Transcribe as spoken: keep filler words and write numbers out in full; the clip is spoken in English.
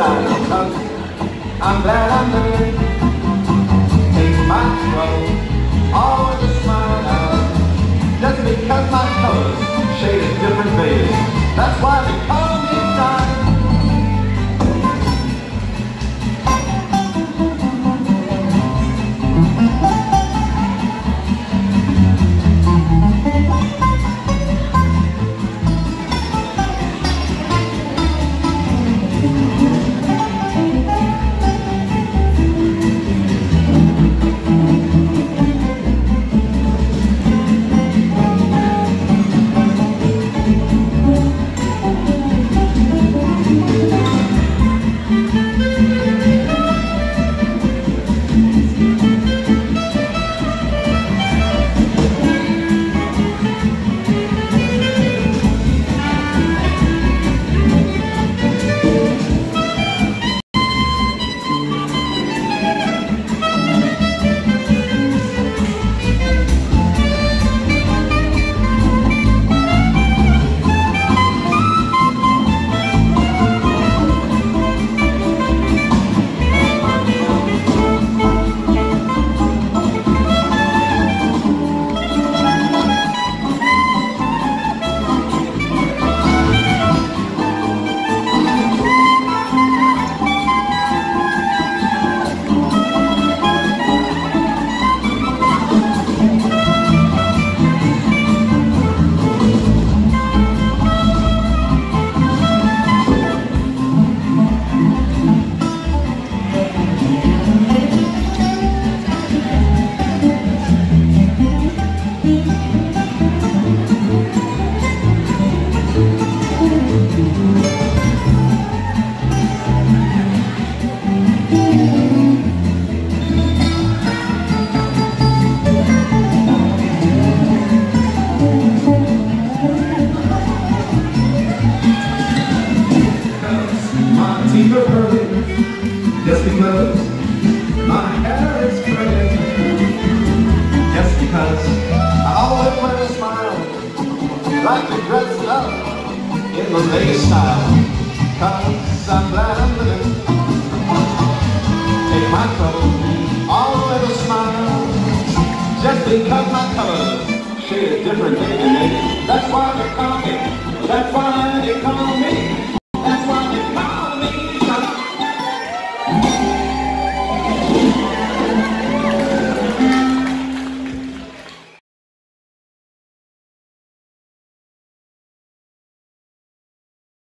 Cause I'm glad I'm living. Take my trouble, always a smile out. Just because my colors shade a different baby. That's why they call me Don. Just because my hair is gray, just because I always wear a smile, like to dress up in the latest style. Cause I'm glad I'm living. Take my trouble, always a smile, just because my colors shade a different day to day. That's why they call me, that's why they call me